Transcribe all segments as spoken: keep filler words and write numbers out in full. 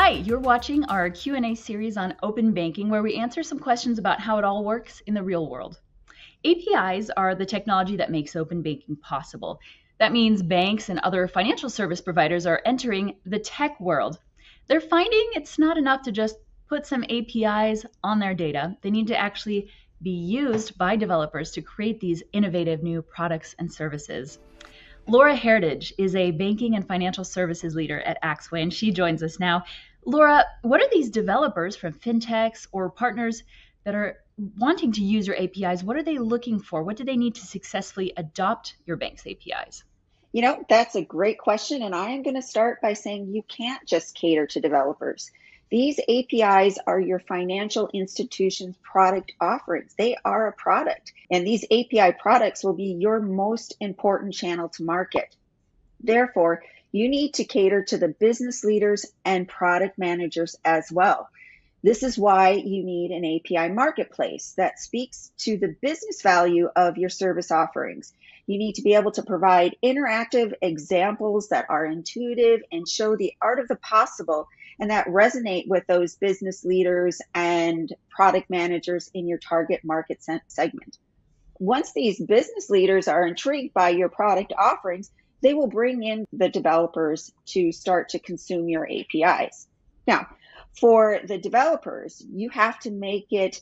Hi, you're watching our Q and A series on open banking, where we answer some questions about how it all works in the real world. A P Is are the technology that makes open banking possible. That means banks and other financial service providers are entering the tech world. They're finding it's not enough to just put some A P Is on their data. They need to actually be used by developers to create these innovative new products and services. Laura Heritage is a banking and financial services leader at Axway, and she joins us now. Laura, what are these developers from fintechs or partners that are wanting to use your A P Is? What are they looking for? What do they need to successfully adopt your bank's A P Is? You know, that's a great question. And I am going to start by saying you can't just cater to developers. These A P Is are your financial institution's product offerings. They are a product. And these A P I products will be your most important channel to market. Therefore, you need to cater to the business leaders and product managers as well. This is why you need an A P I marketplace that speaks to the business value of your service offerings. You need to be able to provide interactive examples that are intuitive and show the art of the possible and that resonate with those business leaders and product managers in your target market segment. Once these business leaders are intrigued by your product offerings, they will bring in the developers to start to consume your A P Is. Now, for the developers, you have to make it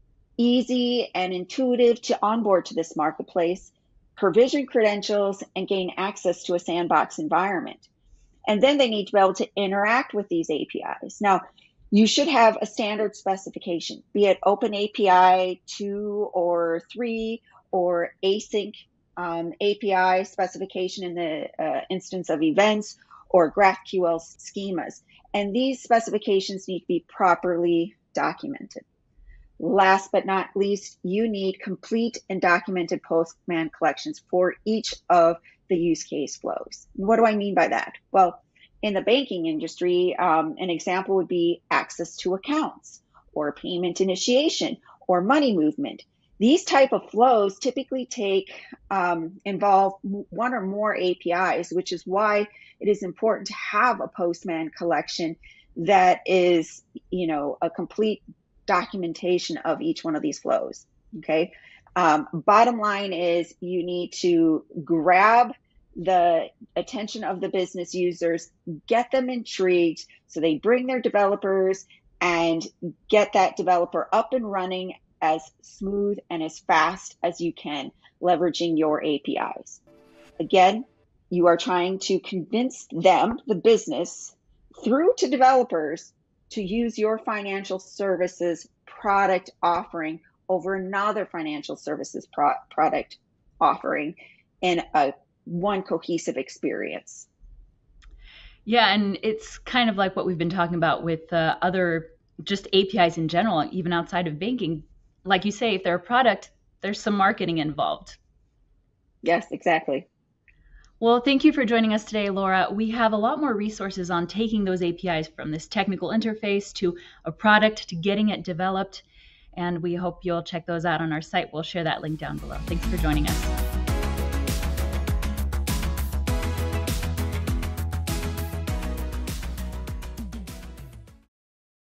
easy and intuitive to onboard to this marketplace, provision credentials, and gain access to a sandbox environment. And then they need to be able to interact with these A P Is. Now, you should have a standard specification, be it Open A P I two or three or async um, A P I specification in the uh, instance of events or GraphQL schemas. And these specifications need to be properly documented. Last but not least, you need complete and documented Postman collections for each of the use case flows. What do I mean by that? Well, in the banking industry, um, an example would be access to accounts or payment initiation or money movement. These type of flows typically take um, involve one or more A P Is, which is why it is important to have a Postman collection that is, you know, a complete documentation of each one of these flows. Okay. Um, bottom line is you need to grab the attention of the business users, get them intrigued so they bring their developers and get that developer up and running as smooth and as fast as you can, leveraging your A P Is. Again, you are trying to convince them, the business, through to developers to use your financial services product offering over another financial services pro- product offering in a one cohesive experience. Yeah, and it's kind of like what we've been talking about with uh, other just A P Is in general, even outside of banking. Like you say, if they're a product, there's some marketing involved. Yes, exactly. Well, thank you for joining us today, Laura. We have a lot more resources on taking those A P Is from this technical interface to a product to getting it developed, and we hope you'll check those out on our site. We'll share that link down below. Thanks for joining us.